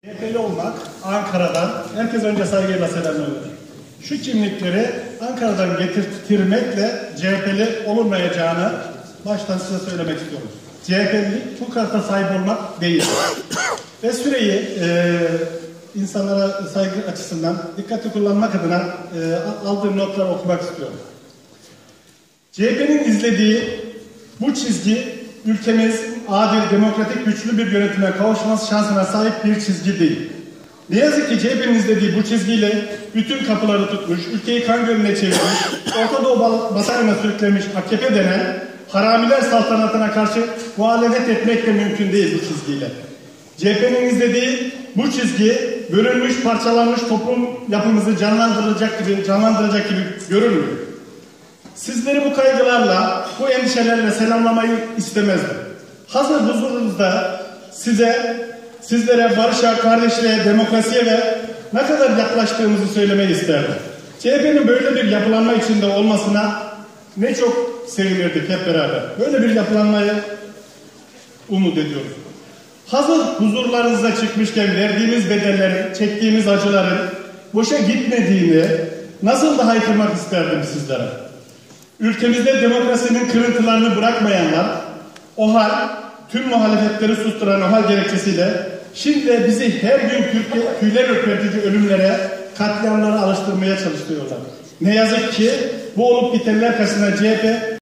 CHP'li olmak Ankara'dan, herkes önce saygıyla selamlıyor. Şu kimlikleri Ankara'dan getirtmekle CHP'li olunmayacağını baştan size söylemek istiyorum. CHP'lilik bu karta sahip olmak değil. Ve süreyi insanlara saygı açısından dikkatli kullanmak adına aldığım notları okumak istiyorum. CHP'nin izlediği bu çizgi ülkemiz adil, demokratik, güçlü bir yönetime kavuşması şansına sahip bir çizgi değil. Ne yazık ki CHP'nin izlediği bu çizgiyle bütün kapıları tutmuş, ülkeyi kan gölüne çevirmiş, Orta Doğu batarına sürüklemiş AKP denen haramiler saltanatına karşı muhalefet etmek de mümkün değil bu çizgiyle. CHP'nin izlediği bu çizgi bölünmüş, parçalanmış toplum yapımızı canlandıracak gibi görünmüyor. Sizleri bu kaygılarla, bu endişelerle selamlamayı istemezdim. Hazır huzurunuzda sizlere barışa, kardeşliğe, demokrasiye ve ne kadar yaklaştığımızı söylemeyi isterdim. CHP'nin böyle bir yapılanma içinde olmasına ne çok sevinirdik hep beraber. Böyle bir yapılanmayı umut ediyoruz. Hazır huzurlarınıza çıkmışken verdiğimiz bedellerin, çektiğimiz acıların boşa gitmediğini nasıl da haykırmak isterdim sizlere. Ülkemizde demokrasinin kırıntılarını bırakmayanlar, o hal, tüm muhalefetleri susturan o hal gerekçesiyle şimdi de bizi her gün tüyler ürpertici ölümlere, katliamlara alıştırmaya çalışıyorlar. Ne yazık ki bu olup bitenler karşısında CHP